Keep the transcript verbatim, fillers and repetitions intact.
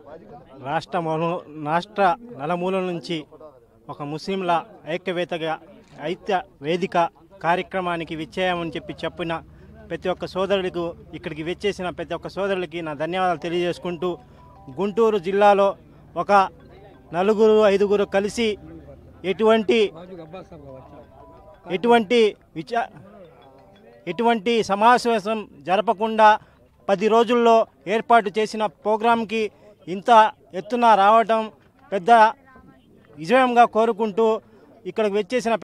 రాష్ట్ర మూల- రాష్ట్ర నలుమూలల నుంచి ఒక ముస్లింల ఐక్యవేత్తగా ఐక్య వేదిక కార్యక్రమానికి విచ్చేయమని చెప్పి చెప్పిన ప్రతి ఒక్క సోదరుడికి, ఇక్కడికి విచ్చేసిన ప్రతి ఒక్క సోదరులకి నా ధన్యవాదాలు తెలియజేసుకుంటూ, గుంటూరు జిల్లాలో ఒక నలుగురు ఐదుగురు కలిసి ఎటువంటి ఎటువంటి విచా ఎటువంటి సమావేశం జరపకుండా పది రోజుల్లో ఏర్పాటు చేసిన ప్రోగ్రాంకి ఇంత ఎత్తున రావడం పెద్ద విజయంగా కోరుకుంటూ, ఇక్కడికి వచ్చేసిన